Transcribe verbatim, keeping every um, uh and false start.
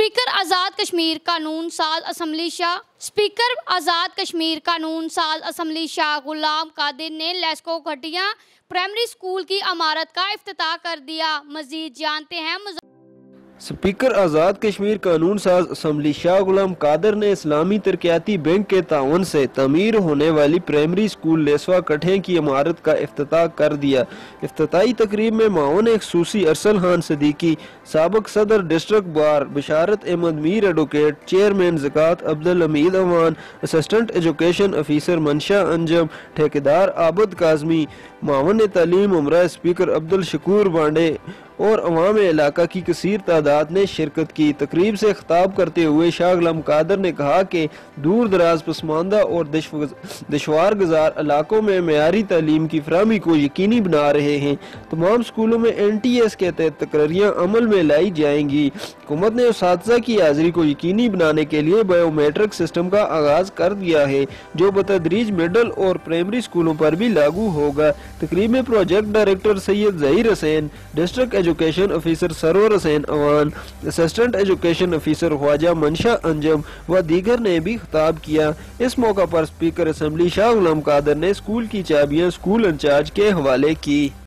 Speaker Azad Kashmir कानून साज assembly Shah speaker Azad Kashmir कानून साज असम्बली शाह गुलाम कादिर ने लेस्को घटिया प्राइमरी स्कूल की इमारत का इफ्तिताह कर दिया। मजीद जानते हैं। स्पीकर आज़ाद कश्मीर कानून साज असम्बली शाह गुलाम कादिर ने इस्लामी तरक्याती बैंक के ताउन से तमीर होने वाली प्राइमरी स्कूल लेस्वा कठे की इमारत का इफ्तिताह कर दिया। इफ्तिताही तकरीब में माओन खसूसी अरसल खान सदीकी, साबिक सदर district bar Basharat Ahmed Mir advocate, chairman ज़कात Abdul Hameed Awan, assistant education officer Mansha Anjum, ठेकेदार आबद काजमी, मावन तालीम उमरा स्पीकर अब्दुल शकूर बांडे और अवाम इलाका की कसीर तादाद ने शिरकत की। तकरीब से खिताब करते हुए शाह गुलाम कादिर ने कहा कि दूर दराज पसमानदा और दुश्वार गुजार इलाकों में मेयारी तालीम की फराहमी को यकीनी बना रहे हैं। तमाम स्कूलों में एन टी एस के तहत तकरीरियाँ अमल में लाई जाएंगी। हुकूमत ने उस्ताज़ा की हाजिरी को यकीनी बनाने के लिए बायोमेट्रिक सिस्टम का आगाज कर दिया है, जो बतदरीज मिडल और प्राइमरी स्कूलों पर भी लागू होगा। तकरीब में project director Syed Zaheer Hussain, district education officer Sarwar Hussain Awan, assistant education officer Khwaja Mansha Anjum व दीगर ने भी खिताब किया। इस मौका पर स्पीकर असम्बली शाह गुलाम कादिर ने स्कूल की चाबियां स्कूल इंचार्ज के हवाले की।